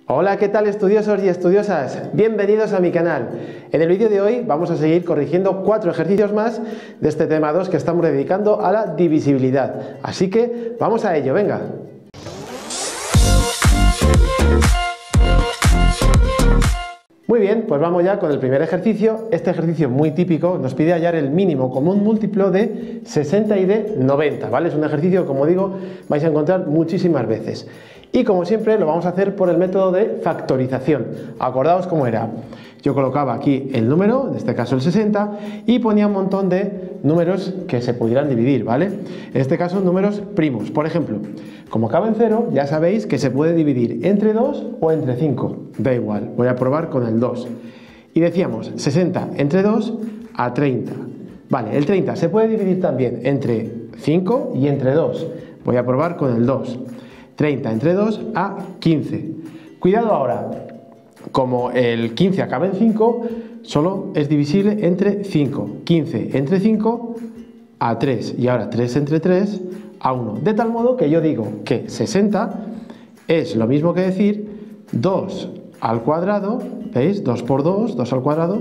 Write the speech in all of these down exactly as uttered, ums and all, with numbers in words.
Hola, ¿qué tal estudiosos y estudiosas? Bienvenidos a mi canal. En el vídeo de hoy vamos a seguir corrigiendo cuatro ejercicios más de este tema dos que estamos dedicando a la divisibilidad. Así que vamos a ello, venga. Muy bien, pues vamos ya con el primer ejercicio. Este ejercicio muy típico nos pide hallar el mínimo común múltiplo de sesenta y de noventa, ¿vale? Es un ejercicio, como digo, vais a encontrar muchísimas veces. Y como siempre lo vamos a hacer por el método de factorización. Acordaos cómo era. Yo colocaba aquí el número, en este caso el sesenta, y ponía un montón de números que se pudieran dividir, ¿vale? En este caso números primos. Por ejemplo, como acaba en cero, ya sabéis que se puede dividir entre dos o entre cinco. Da igual, voy a probar con el dos. Y decíamos, sesenta entre dos a treinta. Vale, el treinta se puede dividir también entre cinco y entre dos. Voy a probar con el dos. treinta entre dos a quince. Cuidado ahora, como el quince acaba en cinco, solo es divisible entre cinco. quince entre cinco a tres. Y ahora tres entre tres a uno. De tal modo que yo digo que sesenta es lo mismo que decir dos al cuadrado, ¿veis? dos por dos, dos al cuadrado,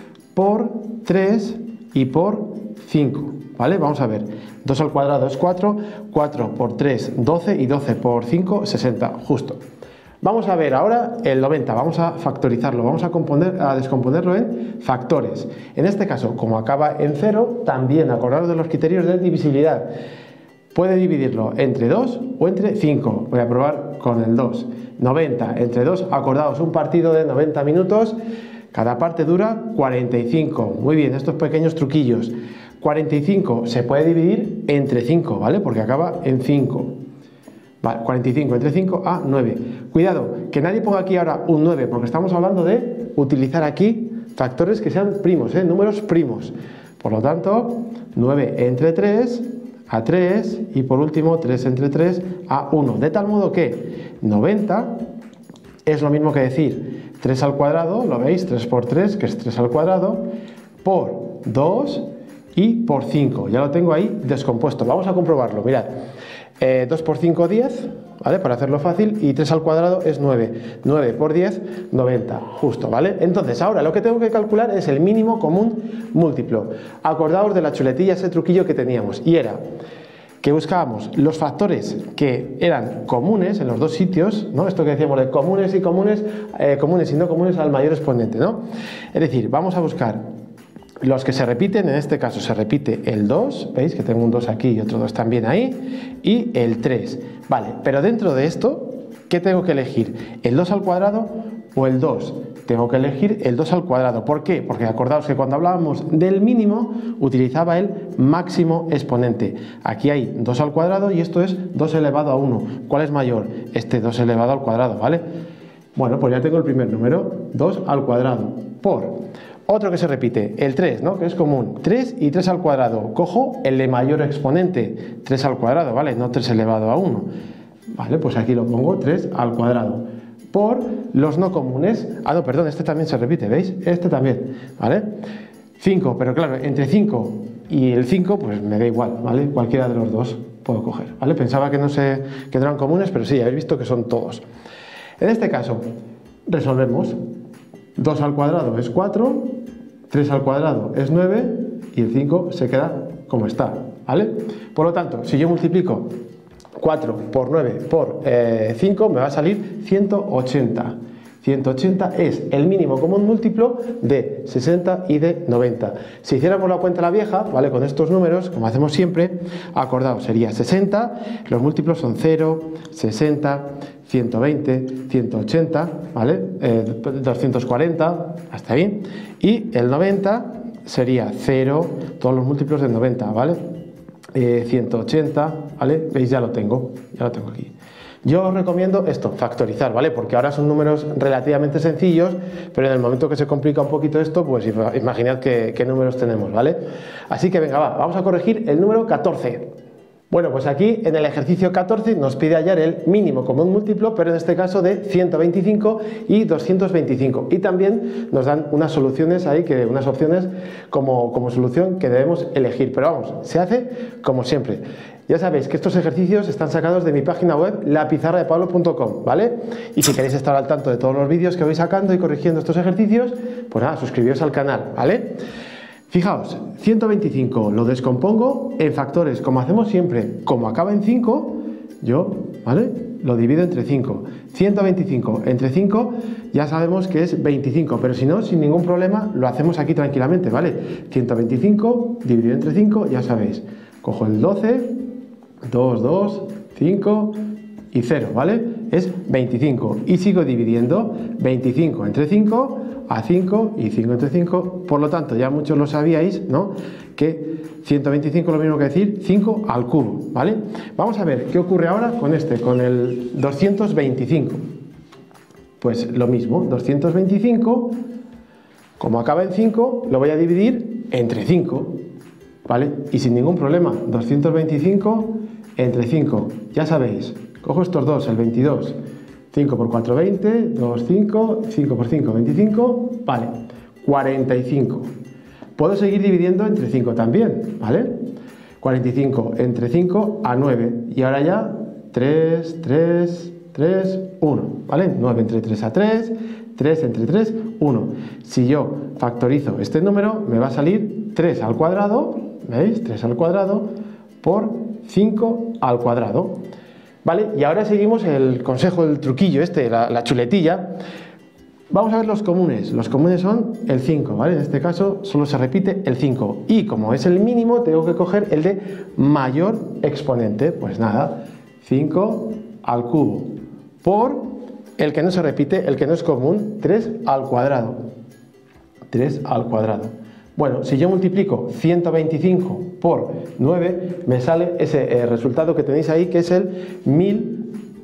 por tres y por cinco. ¿Vale? Vamos a ver, dos al cuadrado es cuatro, cuatro por tres, doce y doce por cinco, sesenta, justo. Vamos a ver ahora el noventa, vamos a factorizarlo, vamos a, componer, a descomponerlo en factores. En este caso, como acaba en cero, también acordaros de los criterios de divisibilidad. Puede dividirlo entre dos o entre cinco. Voy a probar con el dos. noventa entre dos, acordaos, un partido de noventa minutos, cada parte dura cuarenta y cinco. Muy bien, estos pequeños truquillos. cuarenta y cinco se puede dividir entre cinco, ¿vale? Porque acaba en cinco. Vale, cuarenta y cinco entre cinco a nueve. Cuidado, que nadie ponga aquí ahora un nueve, porque estamos hablando de utilizar aquí factores que sean primos, ¿eh? Números primos. Por lo tanto, nueve entre tres a tres y por último tres entre tres a uno. De tal modo que noventa es lo mismo que decir tres al cuadrado, ¿lo veis? tres por tres, que es tres al cuadrado, por dos y por cinco. Ya lo tengo ahí descompuesto. Vamos a comprobarlo. Mirad, eh, dos por cinco, diez, ¿vale? Para hacerlo fácil, y tres al cuadrado es nueve. nueve por diez, noventa, justo, ¿vale? Entonces, ahora lo que tengo que calcular es el mínimo común múltiplo. Acordaos de la chuletilla, ese truquillo que teníamos, y era que buscábamos los factores que eran comunes en los dos sitios, ¿no? Esto que decíamos de comunes y comunes, eh, comunes y no comunes al mayor exponente, ¿no? Es decir, vamos a buscar los que se repiten. En este caso se repite el dos, veis que tengo un dos aquí y otro dos también ahí, y el tres. Vale, pero dentro de esto, ¿qué tengo que elegir? ¿El dos al cuadrado o el dos? Tengo que elegir el dos al cuadrado. ¿Por qué? Porque acordaos que cuando hablábamos del mínimo utilizaba el máximo exponente. Aquí hay dos al cuadrado y esto es dos elevado a uno. ¿Cuál es mayor? Este dos elevado al cuadrado, ¿vale? Bueno, pues ya tengo el primer número, dos al cuadrado, por otro que se repite, el tres, ¿no? Que es común, tres y tres al cuadrado. Cojo el de mayor exponente, tres al cuadrado, ¿vale? No tres elevado a uno. Vale, pues aquí lo pongo, tres al cuadrado. Por los no comunes. Ah, no, perdón, este también se repite, ¿veis? Este también, ¿vale? cinco, pero claro, entre cinco y el cinco, pues me da igual, ¿vale? Cualquiera de los dos puedo coger, ¿vale? Pensaba que no, se, que no eran comunes, pero sí, habéis visto que son todos. En este caso, resolvemos. dos al cuadrado es cuatro, tres al cuadrado es nueve y el cinco se queda como está, ¿vale? Por lo tanto, si yo multiplico cuatro por nueve por eh, cinco, me va a salir ciento ochenta. ciento ochenta es el mínimo común múltiplo de sesenta y de noventa. Si hiciéramos la cuenta a la vieja, ¿vale? Con estos números, como hacemos siempre, acordaos, sería sesenta, los múltiplos son cero, sesenta, ciento veinte, ciento ochenta, ¿vale? Eh, doscientos cuarenta, hasta ahí. Y el noventa sería cero, todos los múltiplos del noventa, ¿vale? Eh, ciento ochenta, ¿vale? ¿Veis? Ya lo tengo, ya lo tengo aquí. Yo os recomiendo esto, factorizar, ¿vale? Porque ahora son números relativamente sencillos, pero en el momento que se complica un poquito esto, pues imaginad qué, qué números tenemos, ¿vale? Así que venga, va, vamos a corregir el número catorce. Bueno, pues aquí en el ejercicio catorce nos pide hallar el mínimo común múltiplo, pero en este caso de ciento veinticinco y doscientos veinticinco. Y también nos dan unas soluciones ahí, que, unas opciones como, como solución que debemos elegir. Pero vamos, se hace como siempre. Ya sabéis que estos ejercicios están sacados de mi página web, la pizarra de pablo punto com, ¿vale? Y si queréis estar al tanto de todos los vídeos que voy sacando y corrigiendo estos ejercicios, pues nada, suscribíos al canal, ¿vale? Fijaos, ciento veinticinco lo descompongo en factores, como hacemos siempre. Como acaba en cinco, yo, ¿vale?, lo divido entre cinco. ciento veinticinco entre cinco ya sabemos que es veinticinco, pero si no, sin ningún problema, lo hacemos aquí tranquilamente, ¿vale? ciento veinticinco dividido entre cinco, ya sabéis. Cojo el doce, dos, dos, cinco y cero, ¿vale? Es veinticinco. Y sigo dividiendo veinticinco entre cinco a cinco y cinco entre cinco. Por lo tanto, ya muchos lo sabíais, ¿no?, que ciento veinticinco es lo mismo que decir cinco al cubo, ¿vale? Vamos a ver qué ocurre ahora con este, con el doscientos veinticinco. Pues lo mismo, doscientos veinticinco, como acaba en cinco, lo voy a dividir entre cinco, ¿vale? Y sin ningún problema, doscientos veinticinco entre cinco, ya sabéis, cojo estos dos, el veintidós, cinco por cuatro, veinte, dos, cinco, cinco por cinco, veinticinco, vale, cuarenta y cinco. Puedo seguir dividiendo entre cinco también, ¿vale? cuarenta y cinco entre cinco a nueve, y ahora ya tres, tres, tres, uno, ¿vale? nueve entre tres a tres, tres entre tres, uno. Si yo factorizo este número, me va a salir tres al cuadrado, ¿veis? tres al cuadrado por cinco al cuadrado, ¿vale? Y ahora seguimos el consejo, el truquillo este, la, la chuletilla. Vamos a ver los comunes. Los comunes son el cinco, ¿vale? En este caso solo se repite el cinco. Y como es el mínimo, tengo que coger el de mayor exponente. Pues nada, cinco al cubo por el que no se repite, el que no es común, tres al cuadrado. tres al cuadrado. Bueno, si yo multiplico ciento veinticinco por nueve, me sale ese eh, resultado que tenéis ahí, que es el mil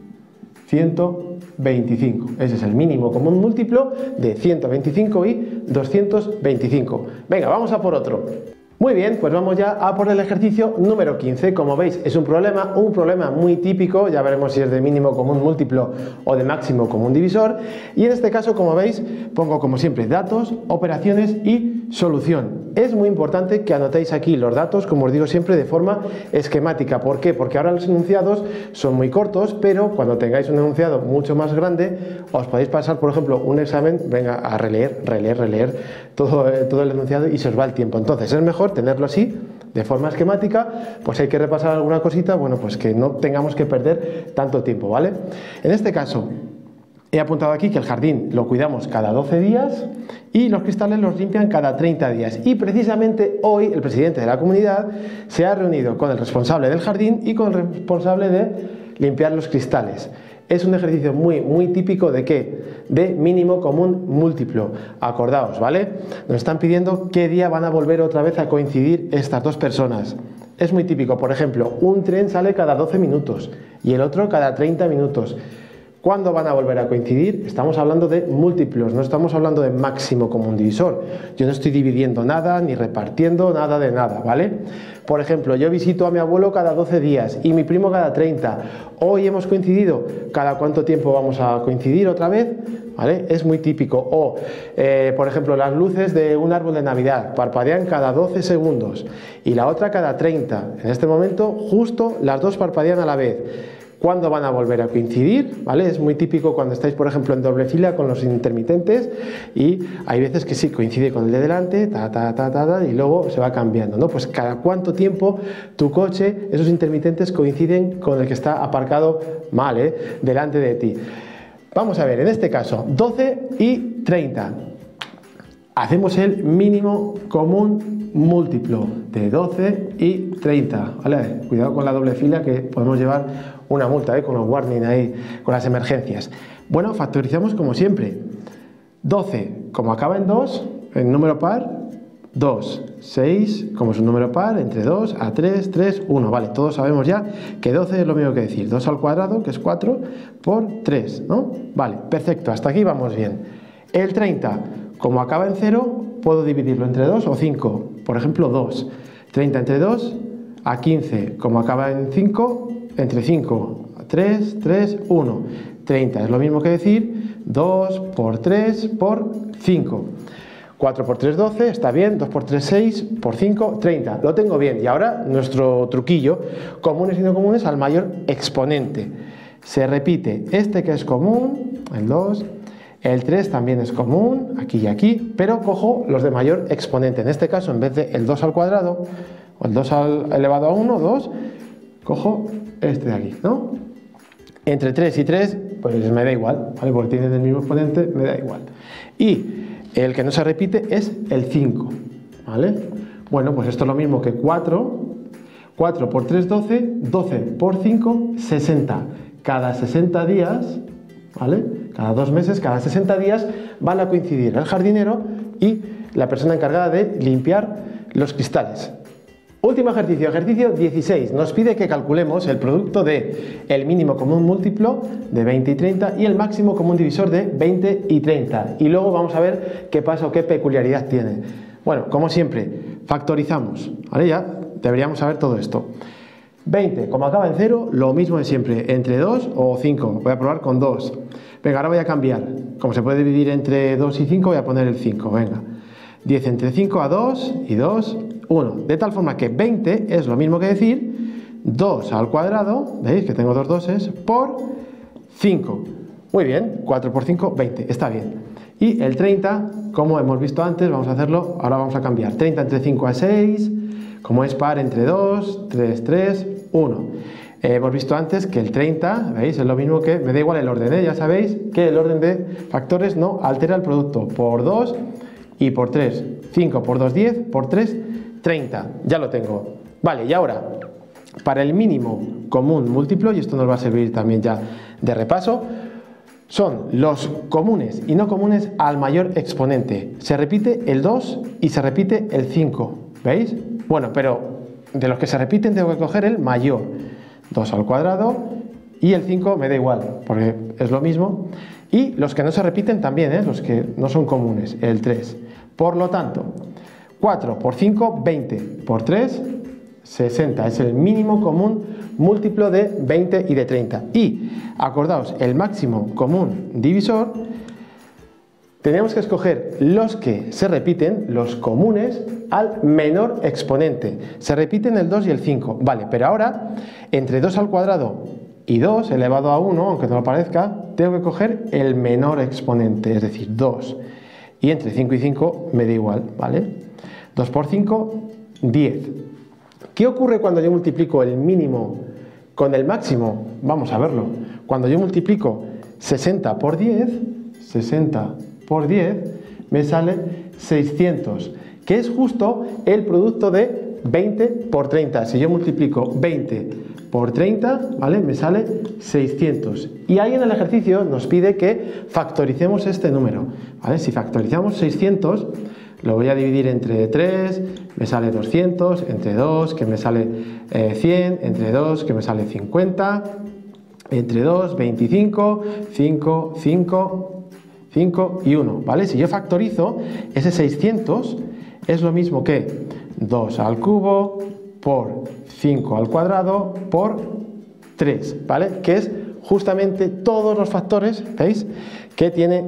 ciento veinticinco. Ese es el mínimo común múltiplo de ciento veinticinco y doscientos veinticinco. Venga, vamos a por otro. Muy bien, pues vamos ya a por el ejercicio número quince. Como veis, es un problema, un problema muy típico. Ya veremos si es de mínimo común múltiplo o de máximo común divisor. Y en este caso, como veis, pongo como siempre datos, operaciones y solución. Es muy importante que anotéis aquí los datos, como os digo siempre, de forma esquemática. ¿Por qué? Porque ahora los enunciados son muy cortos, pero cuando tengáis un enunciado mucho más grande, os podéis pasar, por ejemplo, un examen, venga, a releer, releer, releer todo, todo el enunciado y se os va el tiempo. Entonces es mejor tenerlo así, de forma esquemática. Pues hay que repasar alguna cosita, bueno, pues que no tengamos que perder tanto tiempo, ¿vale? En este caso, he apuntado aquí que el jardín lo cuidamos cada doce días y los cristales los limpian cada treinta días. Y precisamente hoy el presidente de la comunidad se ha reunido con el responsable del jardín y con el responsable de limpiar los cristales. Es un ejercicio muy, muy típico de ¿qué? De mínimo común múltiplo. Acordaos, ¿vale? Nos están pidiendo qué día van a volver otra vez a coincidir estas dos personas. Es muy típico, por ejemplo, un tren sale cada doce minutos y el otro cada treinta minutos. ¿Cuándo van a volver a coincidir? Estamos hablando de múltiplos, no estamos hablando de máximo común divisor. Yo no estoy dividiendo nada ni repartiendo nada de nada, ¿vale? Por ejemplo, yo visito a mi abuelo cada doce días y mi primo cada treinta. Hoy hemos coincidido. ¿Cada cuánto tiempo vamos a coincidir otra vez? ¿Vale? Es muy típico. O, eh, por ejemplo, las luces de un árbol de Navidad parpadean cada doce segundos y la otra cada treinta. En este momento, justo las dos parpadean a la vez. ¿Cuándo van a volver a coincidir? ¿Vale? Es muy típico cuando estáis, por ejemplo, en doble fila con los intermitentes y hay veces que sí, coincide con el de delante, ta, ta, ta, ta, ta, y luego se va cambiando, ¿no? Pues cada cuánto tiempo tu coche, esos intermitentes coinciden con el que está aparcado mal, ¿eh? Delante de ti. Vamos a ver, en este caso, doce y treinta. Hacemos el mínimo común múltiplo de doce y treinta, ¿vale? Cuidado con la doble fila que podemos llevar una multa, ¿eh? Con los warning ahí, con las emergencias. Bueno, factorizamos como siempre. doce, como acaba en dos, en número par, dos, seis, como es un número par, entre dos a tres, tres, uno, vale, todos sabemos ya que doce es lo mismo que decir dos al cuadrado, que es cuatro, por tres, ¿no? Vale, perfecto, hasta aquí vamos bien. El treinta, como acaba en cero, puedo dividirlo entre dos o cinco, por ejemplo dos, treinta entre dos a quince, como acaba en cinco, entre cinco, tres, tres, uno, treinta es lo mismo que decir dos por tres por cinco. cuatro por tres, doce, está bien, dos por tres, seis, por cinco, treinta, lo tengo bien. Y ahora nuestro truquillo, comunes y no comunes al mayor exponente. Se repite este que es común, el dos, el tres también es común, aquí y aquí, pero cojo los de mayor exponente. En este caso, en vez de el dos al cuadrado, o el dos al elevado a uno, dos, cojo este de aquí, ¿no? Entre tres y tres, pues me da igual, ¿vale? Porque tienen el mismo exponente, me da igual. Y el que no se repite es el cinco, ¿vale? Bueno, pues esto es lo mismo que cuatro, cuatro por tres, doce, doce por cinco, sesenta. Cada sesenta días, ¿vale? Cada dos meses, cada sesenta días van a coincidir el jardinero y la persona encargada de limpiar los cristales. Último ejercicio, ejercicio dieciséis, nos pide que calculemos el producto de el mínimo común múltiplo de veinte y treinta y el máximo común divisor de veinte y treinta. Y luego vamos a ver qué pasa o qué peculiaridad tiene. Bueno, como siempre, factorizamos, ¿vale? Ya deberíamos saber todo esto. veinte, como acaba en cero, lo mismo de siempre, entre dos o cinco, voy a probar con dos. Venga, ahora voy a cambiar, como se puede dividir entre dos y cinco, voy a poner el cinco, venga. diez entre cinco a dos y dos, uno. De tal forma que veinte es lo mismo que decir dos al cuadrado, ¿veis que tengo dos doses, por cinco. Muy bien, cuatro por cinco, veinte, está bien. Y el treinta, como hemos visto antes, vamos a hacerlo, ahora vamos a cambiar. treinta entre cinco a seis, como es par entre dos, tres, tres, uno. Eh, hemos visto antes que el treinta, ¿veis? Es lo mismo que, me da igual el orden, ¿eh? Ya sabéis que el orden de factores no altera el producto, por dos y por tres. cinco por dos, diez, por tres, treinta. Ya lo tengo. Vale, y ahora, para el mínimo común múltiplo, y esto nos va a servir también ya de repaso, son los comunes y no comunes al mayor exponente. Se repite el dos y se repite el cinco, ¿veis? Bueno, pero de los que se repiten tengo que coger el mayor. dos al cuadrado y el cinco me da igual, porque es lo mismo. Y los que no se repiten también, ¿eh? Los que no son comunes, el tres. Por lo tanto, cuatro por cinco, veinte, por tres, sesenta. Es el mínimo común múltiplo de veinte y de treinta. Y, acordaos, el máximo común divisor, tenemos que escoger los que se repiten, los comunes, al menor exponente. Se repiten el dos y el cinco. Vale, pero ahora, entre dos al cuadrado y dos elevado a uno, aunque no lo parezca, tengo que coger el menor exponente, es decir, dos. Y entre cinco y cinco me da igual, ¿vale? dos por cinco, diez. ¿Qué ocurre cuando yo multiplico el mínimo con el máximo? Vamos a verlo. Cuando yo multiplico sesenta por diez, sesenta por diez, me sale seiscientos, que es justo el producto de veinte por treinta. Si yo multiplico veinte por treinta, ¿vale? Me sale seiscientos. Y ahí en el ejercicio nos pide que factoricemos este número, ¿vale? Si factorizamos seiscientos, lo voy a dividir entre tres, me sale doscientos, entre dos, que me sale eh, cien, entre dos, que me sale cincuenta, entre dos, veinticinco, cinco, cinco, cinco y uno, ¿vale? Si yo factorizo, ese seiscientos es lo mismo que dos al cubo por cinco al cuadrado por tres, ¿vale? Que es justamente todos los factores, ¿veis? Que tiene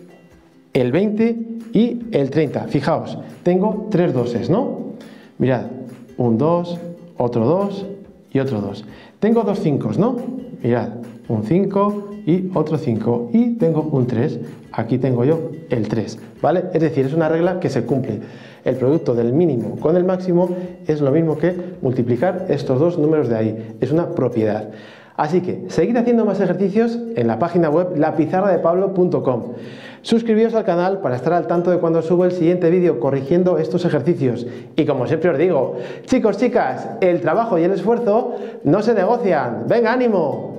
el veinte y el treinta. Fijaos, tengo tres doses, ¿no? Mirad, un dos, otro dos y otro dos. Tengo dos cinco, ¿no? Mirad, un cinco y otro cinco. Y tengo un tres. Aquí tengo yo el tres, ¿vale? Es decir, es una regla que se cumple. El producto del mínimo con el máximo es lo mismo que multiplicar estos dos números de ahí. Es una propiedad. Así que, seguid haciendo más ejercicios en la página web la pizarra de pablo punto com. Suscribíos al canal para estar al tanto de cuando subo el siguiente vídeo corrigiendo estos ejercicios. Y como siempre os digo, chicos, chicas, el trabajo y el esfuerzo no se negocian. ¡Venga, ánimo!